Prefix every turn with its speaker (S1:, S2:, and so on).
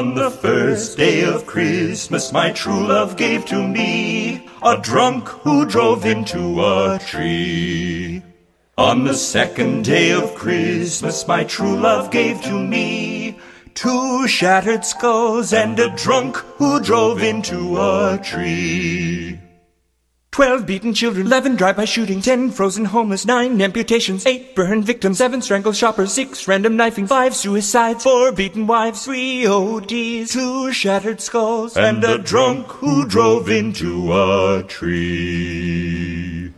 S1: On the first day of Christmas, my true love gave to me a drunk who drove into a tree. On the second day of Christmas, my true love gave to me 2 shattered skulls and a drunk who drove into a tree. 12 beaten children, 11 drive-by shooting, 10 frozen homeless, 9 amputations, 8 burned victims, 7 strangled shoppers, 6 random knifing, 5 suicides, 4 beaten wives, 3 ODs, 2 shattered skulls, and a drunk who drove into a tree.